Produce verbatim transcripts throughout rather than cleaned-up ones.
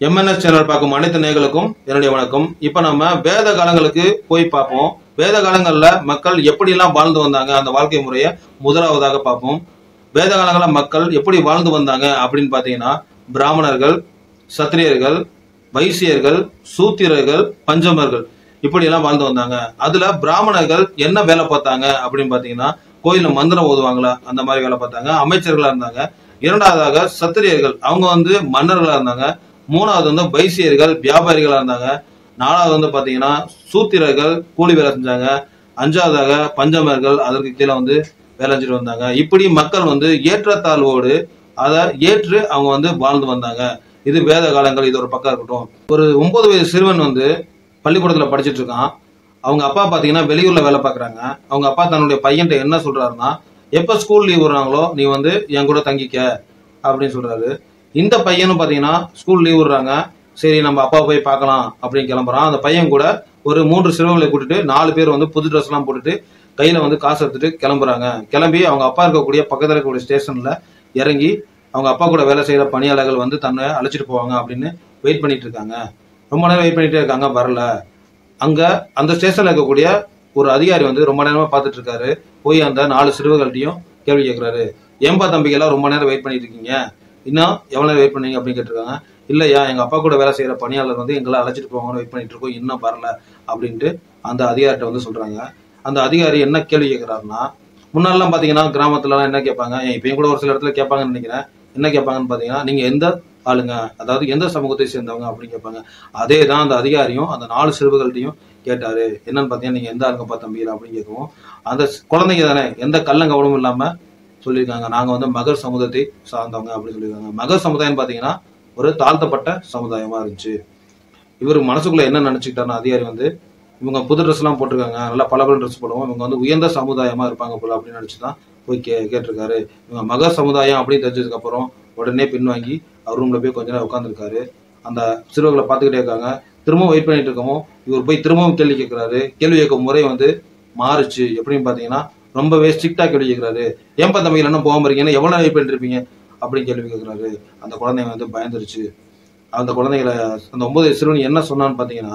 MNS channel பார்க்கும் அனைத்து நேயர்களுக்கும் என்னுடைய வணக்கம். இப்ப நம்ம வேத காலங்களுக்கு போய் பார்ப்போம். வேத காலங்கள்ல மக்கள் எப்படி எல்லாம் வாழ்ந்து வந்தாங்க, அந்த வாழ்க்கை முறையை முதலாவதாக பார்ப்போம். வேத காலங்கள மக்கள் எப்படி வாழ்ந்து வந்தாங்க அப்படின்னு பாத்தீங்கன்னா, பிராமணர்கள், சத்திரியர்கள், வைசியர்கள், சூத்திரர்கள், பஞ்சமர்கள் இப்படி எல்லாம் வாழ்ந்து வந்தாங்க. அதுல பிராமணர்கள் என்ன வேலை பார்த்தாங்க அப்படின்னு பாத்தீங்கன்னா, கோயில மந்திரம் ஓதுவாங்களா அந்த மாதிரி வேலை பார்த்தாங்க, அமைச்சர்களா இருந்தாங்க. இரண்டாவதாக சத்திரியர்கள், அவங்க வந்து மன்னர்களா இருந்தாங்க. மூணாவது வந்து வைசியர்கள், வியாபாரிகளா இருந்தாங்க. நாலாவது வந்து பாத்தீங்கன்னா சூத்திரர்கள், கூலி வேலை செஞ்சாங்க. அஞ்சாவதாக பஞ்சமர்கள், அதற்கு கீழே வந்து வேலை செஞ்சுட்டு வந்தாங்க. இப்படி மக்கள் வந்து ஏற்றத்தாழ்வோடு அதை ஏற்று அவங்க வந்து வாழ்ந்து வந்தாங்க. இது வேத காலங்கள். இது ஒரு பக்கம் இருக்கட்டும். ஒரு ஒன்பது வயது சிறுவன் வந்து பள்ளிக்கூடத்துல படிச்சுட்டு இருக்கான். அவங்க அப்பா பாத்தீங்கன்னா வெளியூர்ல வேலை பாக்குறாங்க. அவங்க அப்பா தன்னுடைய பையன்ட்ட என்ன சொல்றாருன்னா, எப்ப ஸ்கூல் லீவ் விடுறாங்களோ நீ வந்து என் கூட தங்கிக்க அப்படின்னு சொல்றாரு. இந்த பையனும் பாத்தீங்கன்னா ஸ்கூல் லீவ் விடுறாங்க, சரி நம்ம அப்பா போய் பார்க்கலாம் அப்படின்னு கிளம்புறான். அந்த பையன் கூட ஒரு மூன்று சிறுவர்களை கூட்டிட்டு நாலு பேர் வந்து புது ட்ரெஸ் எல்லாம் போட்டுட்டு கையில வந்து காசு எடுத்துட்டு கிளம்புறாங்க. கிளம்பி அவங்க அப்பா இருக்கக்கூடிய பக்கத்துல இருக்கக்கூடிய ஸ்டேஷன்ல இறங்கி அவங்க அப்பா கூட வேலை செய்யற பணியாளர்கள் வந்து தன்னை அழைச்சிட்டு போவாங்க அப்படின்னு வெயிட் பண்ணிட்டு இருக்காங்க. ரொம்ப நேரம் வெயிட் பண்ணிட்டே இருக்காங்க, வரல. அங்க அந்த ஸ்டேஷன்ல இருக்கக்கூடிய ஒரு அதிகாரி வந்து ரொம்ப நேரமா பார்த்துட்டு இருக்காரு. போய் அந்த நாலு சிறுவர்கள்ட்டையும் கேள்வி கேட்கிறாரு. ஏன்பா தம்பிக்கு எல்லாம் ரொம்ப நேரம் வெயிட் பண்ணிட்டு இருக்கீங்க, இன்னும் எவ்வளவு நேரம் வெயிட் பண்ணீங்க அப்படின்னு கேட்டிருக்காங்க. இல்லையா, எங்க அப்பா கூட வேலை செய்யற பணியாளர் வந்து எங்களை அழைச்சிட்டு போவாங்கன்னு வெயிட் பண்ணிட்டு இருக்கோம், இன்னும் வரல அப்படின்ட்டு அந்த அதிகாரிட்ட வந்து சொல்றாங்க. அந்த அதிகாரி என்ன கேள்வி கேட்கிறாருன்னா, முன்னாடிலாம் பாத்தீங்கன்னா கிராமத்துல எல்லாம் என்ன கேட்பாங்க, இப்பயும் கூட ஒரு சில இடத்துல கேட்பாங்கன்னு நினைக்கிறேன். என்ன கேட்பாங்கன்னு பாத்தீங்கன்னா, நீங்க எந்த ஆளுங்க, அதாவது எந்த சமூகத்தை சேர்ந்தவங்க அப்படின்னு கேட்பாங்க. அதே தான் அந்த அதிகாரியும் அந்த நாலு சிறுவர்கள்ட்டையும் கேட்டாரு. என்னன்னு பாத்தீங்கன்னா, நீங்க எந்த ஆளுங்கப்பா தம்பியில அப்படின்னு கேட்கவும், அந்த குழந்தைங்க தானே எந்த கள்ளங்கவனமும் இல்லாம சொல்லியிருக்காங்க, நாங்க வந்து மகர் சமுதாயத்தை சார்ந்தவங்க அப்படின்னு சொல்லியிருக்காங்க. மகர் சமுதாயம் பாத்தீங்கன்னா ஒரு தாழ்த்தப்பட்ட சமுதாயமா இருந்துச்சு. இவர் மனசுக்குள்ள என்ன நினைச்சுக்கிட்டாருன்னா, அதிகாரி வந்து இவங்க புது ட்ரெஸ் எல்லாம் போட்டிருக்காங்க, நல்லா பல பல ட்ரெஸ் போடுவோம், இவங்க வந்து உயர்ந்த சமுதாயமா இருப்பாங்க போல அப்படின்னு நினைச்சுதான் போய் கே கேட்டிருக்காரு. இவங்க மகர் சமுதாயம் அப்படின்னு தெரிஞ்சதுக்கு அப்புறம் உடனே பின்வாங்கி அவர் ரூம்ல போய் கொஞ்ச நேரம் உட்காந்துருக்காரு. அந்த சிறுவர்களை பார்த்துக்கிட்டே இருக்காங்க. திரும்பவும் வெயிட் பண்ணிட்டு இருக்கவும் இவர் போய் திரும்பவும் கேள்வி கேட்கிறாரு. கேள்வி கேட்கும் முறை வந்து மாறுச்சு. எப்படின்னு பாத்தீங்கன்னா, ரொம்பவே ஸ்ட்ரிக்டா கேள்வி கேட்கிறாரு. ஏன்பா தம்பிகள் என்ன போகாம இருக்கீங்கன்னா, எவ்வளவு நேரம் வெயிட் பண்ணிட்டு இருப்பீங்க அப்படின்னு கேள்வி கேட்கிறாரு. அந்த குழந்தைங்க வந்து பயந்துருச்சு. அந்த குழந்தைகளை அந்த ஒன்பது சிறுவன் என்ன சொன்னான்னு பாத்தீங்கன்னா,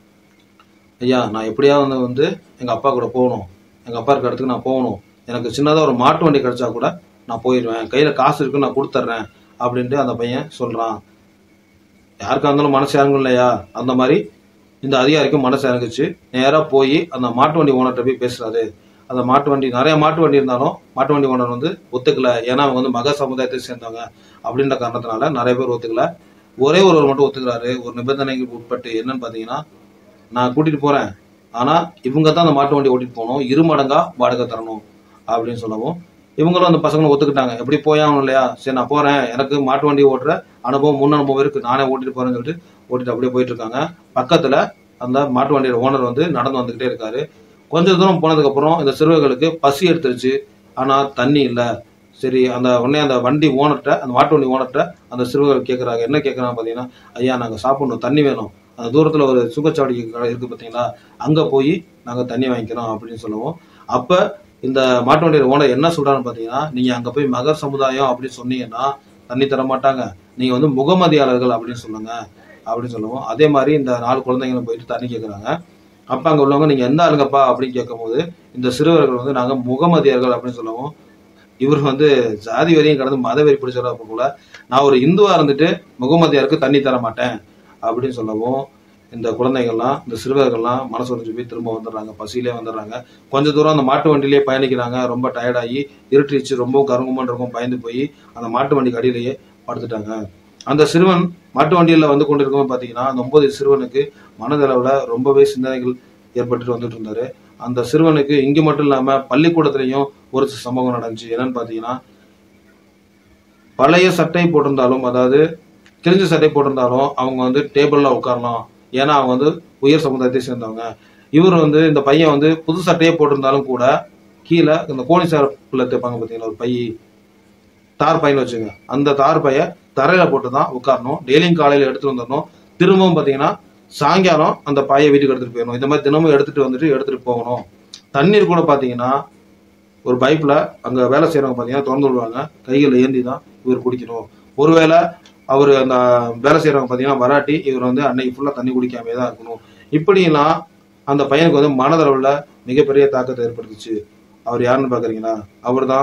ஐயா நான் எப்படியாவது வந்து எங்க அப்பா கூட போகணும், எங்க அப்பா இருக்க இடத்துக்கு நான் போகணும், எனக்கு சின்னதா ஒரு மாட்டு வண்டி கிடைச்சா கூட நான் போயிடுவேன், கையில காசு இருக்கு நான் கொடுத்துட்றேன் அப்படின்ட்டு அந்த பையன் சொல்றான். யாருக்கா இருந்தாலும் மனசு இறங்கும் இல்லையா, அந்த மாதிரி இந்த அதிகாரிக்கும் மனசு இறங்குச்சு. நேரா போய் அந்த மாட்டு வண்டி ஓனர்கிட்ட போய் பேசுறாரு. அந்த மாட்டு வண்டி நிறைய மாட்டு வண்டி இருந்தாலும் மாட்டு வண்டி ஓனர் வந்து ஒத்துக்கல. ஏன்னா அவங்க வந்து மக சமுதாயத்தை சேர்ந்தவங்க அப்படின்ற காரணத்தினால நிறைய பேர் ஒத்துக்கல. ஒரே ஒருவர் மட்டும் ஒத்துக்கிறாரு, ஒரு நிபந்தனைக்கு உட்பட்டு. என்னன்னு பாத்தீங்கன்னா, நான் கூட்டிட்டு போறேன், ஆனா இவங்க தான் அந்த மாட்டு வண்டி ஓட்டிட்டு போகணும், இரு மடங்கா வாடகை தரணும் அப்படின்னு சொல்லவும் இவங்களும் அந்த பசங்களும் ஒத்துக்கிட்டாங்க. எப்படி போயாகணும் இல்லையா, சரி நான் போறேன், எனக்கு மாட்டு வண்டி ஓட்டுற அனுபவம் முன் அனுபவம் இருக்கு, நானே ஓட்டிட்டு போறேன்னு சொல்லிட்டு ஓட்டிட்டு அப்படியே போயிட்டு இருக்காங்க. பக்கத்துல அந்த மாட்டு வண்டியோட ஓனர் வந்து நடந்து வந்துகிட்டே இருக்காரு. கொஞ்ச தூரம் போனதுக்கு அப்புறம் இந்த சிறுவர்களுக்கு பசி எடுத்துருச்சு, ஆனா தண்ணி இல்ல. சரி அந்த உடனே அந்த வண்டி ஓனர்கிட்ட, அந்த மாட்டு வண்டி ஓனர்கிட்ட அந்த சிறுவர்கள் கேட்கறாங்க. என்ன கேட்கறாங்க பாத்தீங்கன்னா, ஐயா நாங்க சாப்பிடணும், தண்ணி வேணும், அந்த தூரத்துல ஒரு சுங்கச்சாவடி இருக்கு பாத்தீங்களா, அங்க போய் நாங்க தண்ணி வாங்கிக்கிறோம் அப்படின்னு சொல்லுவோம். அப்ப இந்த மாட்டு வண்டியோட ஓனர் என்ன சொல்றான்னு பாத்தீங்கன்னா, நீங்க அங்க போய் மகர் சமுதாயம் அப்படின்னு சொன்னீங்கன்னா தண்ணி தர மாட்டாங்க, நீங்க வந்து முகமதியாளர்கள் அப்படின்னு சொல்லுங்க அப்படின்னு சொல்லுவோம். அதே மாதிரி இந்த நாலு குழந்தைங்களும் போயிட்டு தண்ணி கேட்கறாங்க. அப்ப அங்க உள்ளவங்க நீங்க எந்த ஆளுங்கப்பா அப்படின்னு கேட்கும் போது இந்த சிறுவர்கள் வந்து நாங்க முகமதியர்கள் அப்படின்னு சொல்லுவோம். இவர் வந்து ஜாதி வரையும் கடந்து மத வெறி பிடிச்சவரா போல, நான் ஒரு இந்துவா இருந்துட்டு முகமதியாருக்கு தண்ணி தர மாட்டேன் அப்படின்னு சொல்லவும் இந்த குழந்தைகள்லாம், இந்த சிறுவர்கள்லாம் மனசு உடைஞ்சு போய் திரும்ப வந்துடுறாங்க, பசியிலே வந்துடுறாங்க. கொஞ்ச தூரம் அந்த மாட்டு வண்டியிலேயே பயணிக்கிறாங்க. ரொம்ப டயர்டாகி இருட்டிச்சு, ரொம்ப கருங்குமன் இருக்கும், பயந்து போய் அந்த மாட்டு வண்டிக்கு அடியிலேயே படுத்துட்டாங்க. அந்த சிறுவன் மாட்டு வண்டியில வந்து கொண்டிருக்கும் பாத்தீங்கன்னா, அந்த ஒன்பது சிறுவனுக்கு மனதளவுல ரொம்பவே சிந்தனைகள் ஏற்பட்டு வந்துட்டு இருந்தாரு. அந்த சிறுவனுக்கு இங்க மட்டும் இல்லாம பள்ளிக்கூடத்திலையும் ஒரு சம்பவம் நடந்துச்சு. என்னன்னு பாத்தீங்கன்னா, பழைய சட்டை போட்டிருந்தாலும், அதாவது கிழிஞ்ச சட்டை போட்டிருந்தாலும் அவங்க வந்து டேபிள்ல உட்காரலாம், ஏன்னா அவங்க வந்து உயர் சமுதாயத்தை சேர்ந்தவங்க. இவர் வந்து இந்த பையன் வந்து புது சட்டையே போட்டிருந்தாலும் கூட கீழே இந்த கோணி சார்பில் தைப்பாங்க பாத்தீங்களா, ஒரு பை, தார் பையன் வச்சுங்க, அந்த தார் பைய தரையில போட்டுதான் உட்காரணும். டெய்லியும் காலையில எடுத்துட்டு வந்துடணும். திரும்பவும் பாத்தீங்கன்னா சாயங்காலம் அந்த பாயை வீட்டுக்கு எடுத்துட்டு போயிடணும். இந்த மாதிரி தினமும் எடுத்துட்டு வந்துட்டு எடுத்துட்டு போகணும். தண்ணீர் கூட பாத்தீங்கன்னா ஒரு பைப்ல அங்க வேலை செய்யறவங்க பாத்தீங்கன்னா திறந்து விடுவாங்க, கைகளை ஏந்தி தான் இவர் குடிக்கணும். ஒருவேளை அவரு அந்த வேலை செய்யறவங்க பாத்தீங்கன்னா வராட்டி இவர் வந்து அன்னைக்கு ஃபுல்லா தண்ணி குடிக்காமே தான் இருக்கணும். இப்படிலாம் அந்த பையனுக்கு வந்து மனதளவுல மிகப்பெரிய தாக்கத்தை ஏற்படுத்துச்சு. அவர் யாருன்னு பாக்குறீங்களா? அவர் தான்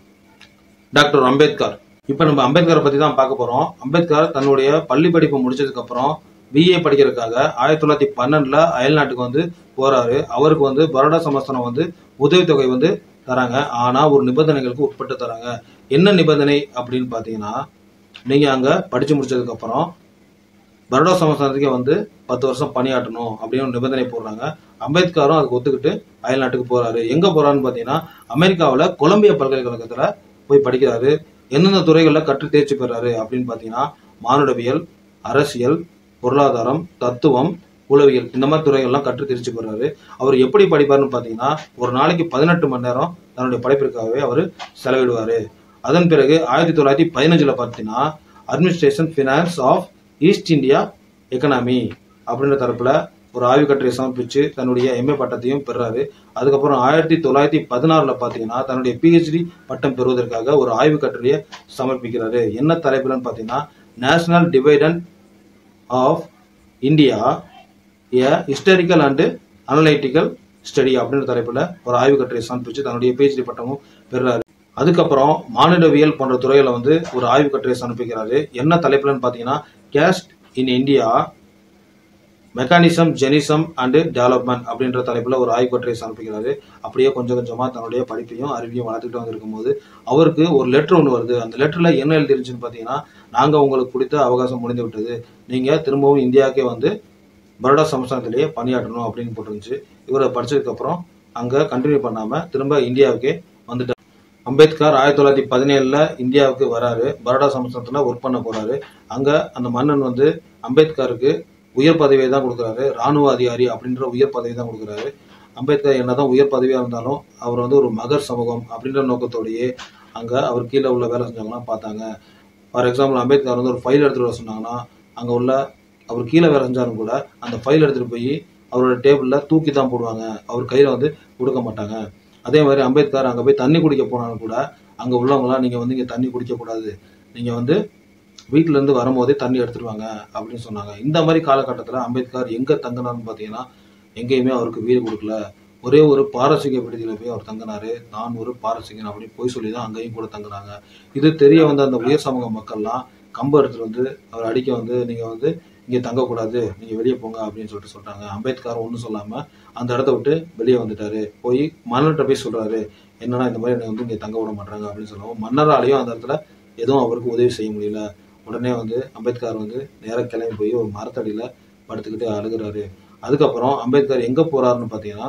டாக்டர் அம்பேத்கர். இப்ப நம்ம அம்பேத்கரை பத்தி தான் பார்க்க போறோம். அம்பேத்கர் தன்னுடைய பள்ளி படிப்பு முடிச்சதுக்கு அப்புறம் பிஏ படிக்கிறதுக்காக ஆயிரத்தி தொள்ளாயிரத்தி பன்னெண்டுல அயல் நாட்டுக்கு வந்து போறாரு. அவருக்கு வந்து பரோடா சமஸ்தானம் வந்து உதவித்தொகை வந்து தராங்க. ஆனா ஒரு நிபந்தனைகளுக்கு உட்பட்டு தராங்க. என்ன நிபந்தனை அப்படின்னு பாத்தீங்கன்னா, நீங்க அங்க படிச்சு முடிச்சதுக்கு அப்புறம் பரோடா சமஸ்தானத்துக்கே வந்து பத்து வருஷம் பணியாற்றணும் அப்படின்னு ஒரு நிபந்தனை போடுறாங்க. அம்பேத்கரும் அதுக்கு ஒத்துக்கிட்டு அயல் நாட்டுக்கு போறாரு. எங்க போறாருன்னு பாத்தீங்கன்னா, அமெரிக்காவில கொலம்பியா பல்கலைக்கழகத்துல போய் படிக்கிறாரு. எந்தெந்த துறைகள்ல கற்று தேர்ச்சி பெறாரு அப்படின்னு பாத்தீங்கன்னா, மானுடவியல், அரசியல், பொருளாதாரம், தத்துவம், உளவியல், இந்த மாதிரி துறைகள்லாம் கற்று தேர்ச்சி பெறாரு. அவர் எப்படி படிப்பாருன்னு பாத்தீங்கன்னா, ஒரு நாளைக்கு பதினெட்டு மணி நேரம் தன்னுடைய படிப்பிற்காகவே அவர் செலவிடுவாரு. அதன் பிறகு ஆயிரத்தி தொள்ளாயிரத்தி பதினஞ்சுல பாத்தீங்கன்னா, administration finance of East India economy அப்படின்ற தரப்புல ஒரு ஆய்வு கட்டுரையை சமர்ப்பிச்சு தன்னுடைய எம்ஏ பட்டத்தையும் பெறாரு. அதுக்கப்புறம் ஆயிரத்தி தொள்ளாயிரத்தி பதினாறுல பாத்தீங்கன்னா தன்னுடைய பிஹெச்டி பட்டம் பெறுவதற்காக ஒரு ஆய்வு கட்டுரையை சமர்ப்பிக்கிறாரு. என்ன தலைப்புலன்னு பாத்தீங்கன்னா, national dividend of India a historical and analytical study அப்படின்ற தலைப்புல ஒரு ஆய்வு கட்டுரையை சமர்ப்பிச்சு தன்னுடைய பிஹெச்டி பட்டமும் பெறாரு. அதுக்கப்புறம் மானிடவியல் போன்ற துறைகளை வந்து ஒரு ஆய்வு கட்டுரையை சமர்ப்பிக்கிறாரு. என்ன தலைப்புலன்னு பாத்தீங்கன்னா, caste in India mechanism, genesis and development அப்படின்ற தலைப்புல ஒரு ஆய்வு கட்டுரையை சமர்ப்பிக்கிறாரு. அப்படியே கொஞ்சம் கொஞ்சமா தன்னுடைய படிப்பையும் அறிவையும் வளர்த்துக்கிட்டு வந்திருக்கும் போது அவருக்கு ஒரு லெட்டர் ஒன்று வருது. அந்த லெட்டர்ல என்ன எழுதிருச்சுன்னு பாத்தீங்கன்னா, நாங்க உங்களுக்கு கொடுத்த அவகாசம் முடிந்து விட்டது, நீங்க திரும்பவும் இந்தியாவுக்கே வந்து பரோடா சமஸ்தானத்திலேயே பணியாற்றணும் அப்படின்னு போட்டுருந்துச்சு. இவரை படிச்சதுக்கு அப்புறம் அங்க கண்டினியூ பண்ணாம திரும்ப இந்தியாவுக்கே வந்துட்டார். அம்பேத்கர் ஆயிரத்தி தொள்ளாயிரத்தி பதினேழுல இந்தியாவுக்கு வராரு. பரோடா சமஸ்தானத்துல ஒர்க் பண்ண போறாரு. அங்க அந்த மன்னன் வந்து அம்பேத்கருக்கு உயர் பதவியை தான் கொடுக்குறாரு. ராணுவ அதிகாரி அப்படின்ற உயர் பதவி தான் கொடுக்குறாரு. அம்பேத்கர் என்னதான் உயர் பதவியா இருந்தாலும் அவர் வந்து ஒரு மகர் சமூகம் அப்படின்ற நோக்கத்தோடையே அங்க அவர் கீழே உள்ள வேலை செஞ்சவங்கலாம் பார்த்தாங்க. ஃபார் எக்ஸாம்பிள், அம்பேத்கர் வந்து ஒரு ஃபைல் எடுத்துட்டு வர சொன்னாங்கன்னா அங்க உள்ள அவர் கீழே வேலை செஞ்சாலும் கூட அந்த ஃபைல் எடுத்துட்டு போய் அவரோட டேபிள்ல தூக்கி தான் போடுவாங்க. அவர் கையில வந்து கொடுக்க மாட்டாங்க. அதே மாதிரி அம்பேத்கர் அங்க போய் தண்ணி குடிக்க போனாலும் கூட அங்க உள்ளவங்களாம் நீங்க வந்து இங்க தண்ணி குடிக்க கூடாது, நீங்க வந்து வீட்டுல இருந்து வரும்போதே தண்ணி எடுத்துருவாங்க அப்படின்னு சொன்னாங்க. இந்த மாதிரி காலகட்டத்துல அம்பேத்கர் எங்க தங்கினார்னு பாத்தீங்கன்னா, எங்கேயுமே அவருக்கு வீடு கொடுக்கல. ஒரே ஒரு பாரசீக விடுதியில போய் அவர் தங்கினாரு. நான் ஒரு பாரசீகன் அப்படின்னு போய் சொல்லிதான் அங்கேயும் கூட தங்குனாங்க. இது தெரிய வந்த அந்த உயர் சமூக மக்கள்லாம் கம்பு எடுத்துட்டு வந்து அவர் அடிக்க வந்து, நீங்க வந்து இங்க தங்கக்கூடாது, நீங்க வெளியே போங்க அப்படின்னு சொல்லிட்டு சொல்றாங்க. அம்பேத்கர் ஒன்றும் சொல்லாம அந்த இடத்த விட்டு வெளியே வந்துட்டாரு. போய் மன்னர்கிட்ட போய் சொல்றாரு, என்னன்னா இந்த மாதிரி என்னை வந்து இங்க தங்க விட மாட்டாங்க அப்படின்னு சொல்லுவோம். மன்னராலையும் அந்த இடத்துல எதுவும் அவருக்கு உதவி செய்ய முடியல. உடனே வந்து அம்பேத்கர் வந்து நேரம் கிளம்பி போய் ஒரு மரத்தடியில படுத்துக்கிட்டு அழுகுறாரு. அதுக்கப்புறம் அம்பேத்கர் எங்க போறாருன்னு பாத்தீங்கன்னா,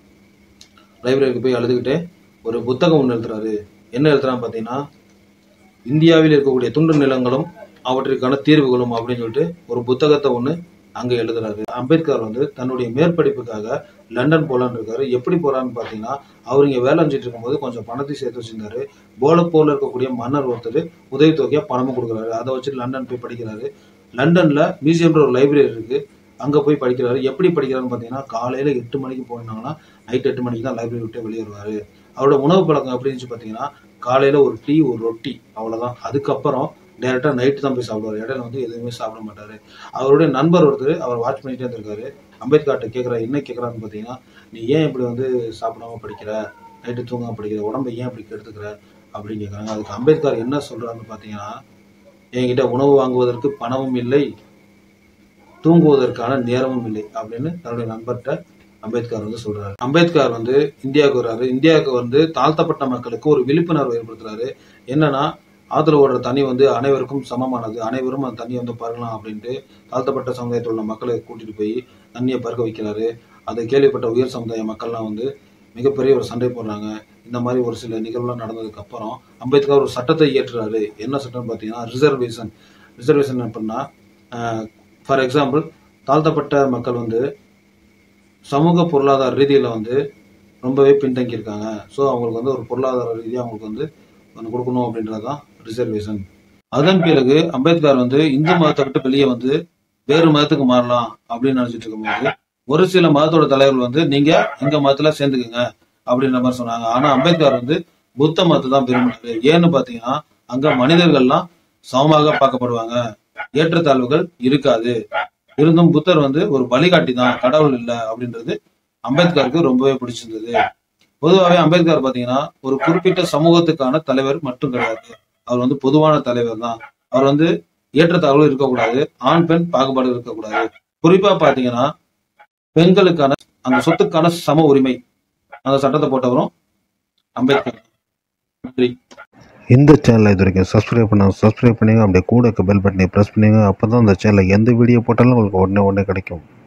லைப்ரரிக்கு போய் அழுதுகிட்டே ஒரு புத்தகம் ஒன்று எழுதுறாரு. என்ன எழுதுறான்னு பாத்தீங்கன்னா, இந்தியாவில் இருக்கக்கூடிய துண்டு நிலங்களும் அவற்றிற்கான தீர்வுகளும் அப்படின்னு சொல்லிட்டு ஒரு புத்தகத்தை ஒண்ணு அங்க எழுதுறாரு. அம்பேத்கர் வந்து தன்னுடைய மேற்படிப்புக்காக லண்டன் போலான்னு இருக்காரு. எப்படி போறான்னு பாத்தீங்கன்னா, அவர் இங்க வேலை செஞ்சுட்டு இருக்கும்போது கொஞ்சம் பணத்தை சேர்த்து வச்சிருந்தாரு. போலப்போர்ல இருக்கக்கூடிய மன்னர் ஒருத்தர் உதவித்தொகையா பணமும் கொடுக்குறாரு. அதை வச்சு லண்டன் போய் படிக்கிறாரு. லண்டன்ல மியூசியம்ன்ற ஒரு லைப்ரரி இருக்கு, அங்க போய் படிக்கிறாரு. எப்படி படிக்கிறாருன்னு பாத்தீங்கன்னா, காலையில எட்டு மணிக்கு போனாங்கன்னா நைட் எட்டு மணிக்கு தான் லைப்ரரி விட்டு வெளியே வருவாரு. அவரோட உணவு பழக்கம் எப்படி இருந்துச்சு பாத்தீங்கன்னா, காலையில ஒரு டீ, ஒரு ரொட்டி, அவ்வளவுதான். அதுக்கப்புறம் டைரக்டா நைட்டு தான் போய் சாப்பிடுவாரு. இடையில வந்து எதுவுமே சாப்பிட மாட்டாரு. அவருடைய நண்பர் ஒருத்தர் அவர் வாட்ச் பண்ணிட்டே இருந்திருக்காரு. அம்பேத்கர்ட்ட கேட்கிற என்ன கேட்கறான்னு பாத்தீங்கன்னா, நீ ஏன் இப்படி வந்து சாப்பிடாம படிக்கிற, நைட்டு தூங்காம படிக்கிற, உடம்பை ஏன் இப்படி கெடுத்துக்கிற அப்படின்னு கேட்கறாங்க. அதுக்கு அம்பேத்கர் என்ன சொல்றாருன்னு பாத்தீங்கன்னா, என்கிட்ட உணவு வாங்குவதற்கு பணமும் இல்லை, தூங்குவதற்கான நேரமும் இல்லை அப்படின்னு தன்னுடைய நண்பர்கிட்ட அம்பேத்கர் வந்து சொல்றாரு. அம்பேத்கர் வந்து இந்தியாவுக்கு வர்றாரு. இந்தியாவுக்கு வந்து தாழ்த்தப்பட்ட மக்களுக்கு ஒரு விழிப்புணர்வு ஏற்படுத்துறாரு. என்னன்னா, ஆத்துல ஓடுற தண்ணி வந்து அனைவருக்கும் சமமானது, அனைவரும் அந்த தண்ணியை வந்து பருகலாம் அப்படின்ட்டு தாழ்த்தப்பட்ட சமுதாயத்தில் உள்ள மக்களை கூட்டிட்டு போய் தண்ணியை பருக வைக்கிறாரு. அதை கேள்விப்பட்ட உயர் சமுதாய மக்கள்லாம் வந்து மிகப்பெரிய ஒரு சண்டை போடுறாங்க. இந்த மாதிரி ஒரு சில நிகழ்வுலாம் நடந்ததுக்கு அப்புறம் அம்பேத்கர் ஒரு சட்டத்தை இயற்றுறாரு. என்ன சட்டம் பாத்தீங்கன்னா, ரிசர்வேஷன். ரிசர்வேஷன் அப்படின்னா, ஃபார் எக்ஸாம்பிள், தாழ்த்தப்பட்ட மக்கள் வந்து சமூக பொருளாதார ரீதியில வந்து ரொம்பவே பின்தங்கி இருக்காங்க. ஸோ அவங்களுக்கு வந்து ஒரு பொருளாதார ரீதியாக அவங்களுக்கு வந்து ஒன்று கொடுக்கணும் அப்படின்றதுதான் ரிசர்வேஷன். அதன் பிறகு அம்பேத்கர் வந்து இந்து மதத்தை விட்டு வெளியே வந்து வேறு மதத்துக்கு மாறலாம் அப்படின்னு நினைச்சிட்டு இருக்கும்போது ஒரு சில மதத்தோட தலைவர்கள் வந்து நீங்க எங்க மதத்துல சேர்ந்துக்குங்க அப்படின்ற மாதிரி சொன்னாங்க. ஆனா அம்பேத்கர் வந்து புத்த மதத்தை தான் விரும்பினாரு. ஏன்னு பாத்தீங்கன்னா, அங்க மனிதர்கள்லாம் சமமாக பார்க்கப்படுவாங்க. ஏற்றத்தாழ்வுகள் இருக்காது. இருந்தும் புத்தர் வந்து ஒரு வழிகாட்டி தான், கடவுள் இல்லை அப்படின்றது அம்பேத்கருக்கு ரொம்பவே பிடிச்சிருந்தது. பொதுவாகவே அம்பேத்கர் பாத்தீங்கன்னா ஒரு குறிப்பிட்ட சமூகத்துக்கான தலைவர் மட்டும் கிடையாது. அவர் வந்து பொதுவான தலைவர் தான். அவர் வந்து ஏற்றத்தாழ்வுகள் இருக்கக்கூடாது, ஆண் பெண் பாகுபாடு இருக்கக்கூடாது. குறிப்பா பாத்தீங்கன்னா பெண்களுக்கான அந்த சொத்துக்கான சம உரிமை அந்த சட்டத்தை போட்டவரும் அம்பேத்கர். நன்றி. இந்த சேனலை இது வரைக்கும் சப்ஸ்கிரைப் பண்ண சப்ஸ்கிரைப் பண்ணுங்க. அப்படியே கூட பெல் பட்டனை ப்ரெஸ் பண்ணுங்க. அப்போ தான் அந்த சேனலில் எந்த வீடியோ போட்டாலும் உங்களுக்கு உடனே உடனே கிடைக்கும்.